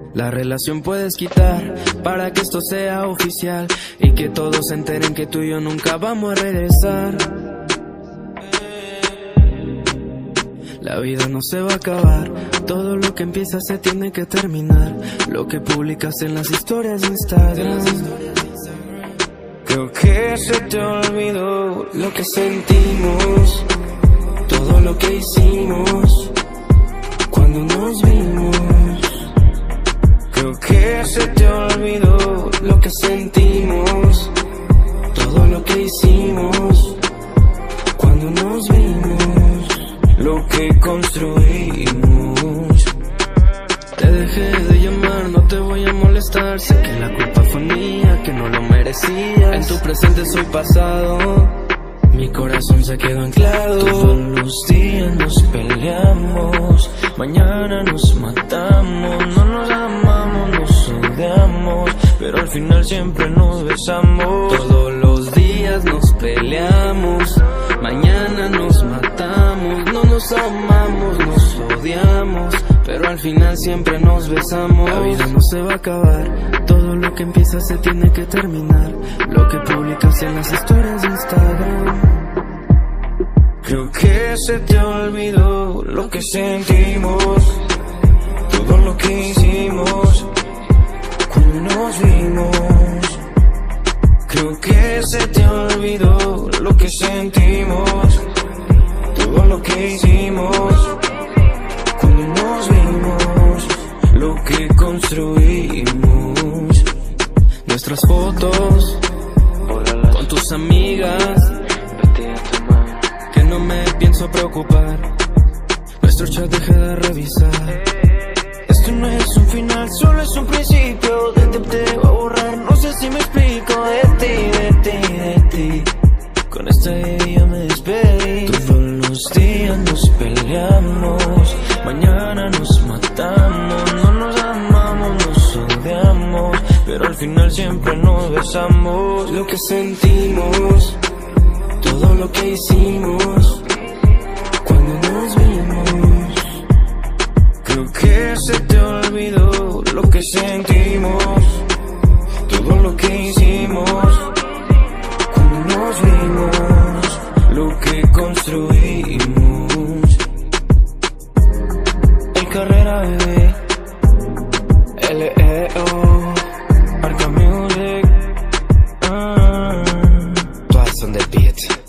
La relación puedes quitar para que esto sea oficial y que todos se enteren que tú y yo nunca vamos a regresar. La vida no se va a acabar, todo lo que empieza se tiene que terminar. Lo que publicas en las historias de Instagram. Creo que se te olvidó lo que sentimos, todo lo que hicimos cuando nos vimos. Creo que se te olvidó lo que sentimos, todo lo que hicimos cuando nos vimos, lo que construimos. Te dejé de llamar, no te voy a molestar. Sé que la culpa fue mía, que no lo merecías. En tu presente soy pasado, mi corazón se quedó anclado. Todos los días nos peleamos, mañana nos matamos. No nos amamos, nos odiamos, pero al final siempre nos besamos. Todos los días nos peleamos, mañana nos matamos. No nos amamos, nos odiamos, pero al final siempre nos besamos. La vida no se va a acabar, todo lo que empieza se tiene que terminar. Lo que publicas en las historias de Instagram. Creo que se te olvidó lo que sentimos, todo lo que hicimos cuando nos vimos. Creo que se te olvidó lo que sentimos, todo lo que hicimos cuando nos vimos, lo que construimos. Nuestras fotos con tus amigas, que no me pienso preocupar. Nuestro chat dejé de revisar. Esto no es un final, solo es un principio. Te voy a borrar, no sé si me explico. De ti. Con esta idea me despedí. Todos los días nos peleamos, mañana nos matamos. No nos amamos, nos odiamos, pero al final siempre nos besamos. Lo que sentimos, todo lo que hicimos cuando nos vimos. Creo que se te olvidó lo que sentimos, todo lo que hicimos cuando nos vimos, lo que construimos. El Carrera bebé, L.E.O. Arca Music, todas son de beat.